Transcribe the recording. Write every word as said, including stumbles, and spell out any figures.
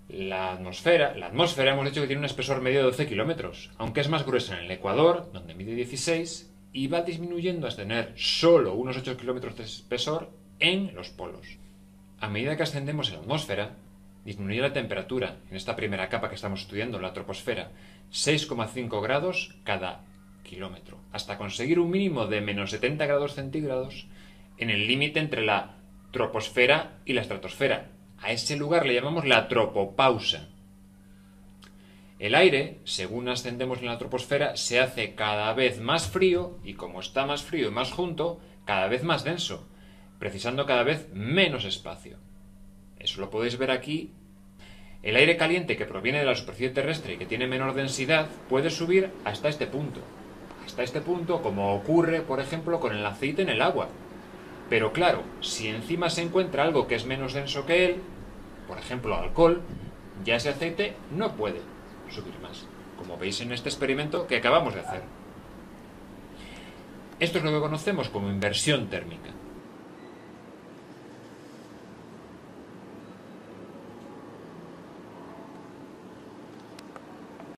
La atmósfera, la atmósfera hemos dicho que tiene un espesor medio de doce kilómetros, aunque es más gruesa en el Ecuador, donde mide dieciséis, y va disminuyendo hasta tener solo unos ocho kilómetros de espesor en los polos. A medida que ascendemos en la atmósfera, disminuye la temperatura en esta primera capa que estamos estudiando, la troposfera, seis coma cinco grados cada kilómetro, hasta conseguir un mínimo de menos setenta grados centígrados en el límite entre la troposfera y la estratosfera. A ese lugar le llamamos la tropopausa. El aire, según ascendemos en la troposfera, se hace cada vez más frío y como está más frío y más junto, cada vez más denso, precisando cada vez menos espacio. Eso lo podéis ver aquí. El aire caliente que proviene de la superficie terrestre y que tiene menor densidad puede subir hasta este punto. Hasta este punto, como ocurre, por ejemplo, con el aceite en el agua. Pero claro, si encima se encuentra algo que es menos denso que él, por ejemplo alcohol, ya ese aceite no puede subir más, como veis en este experimento que acabamos de hacer. Esto es lo que conocemos como inversión térmica.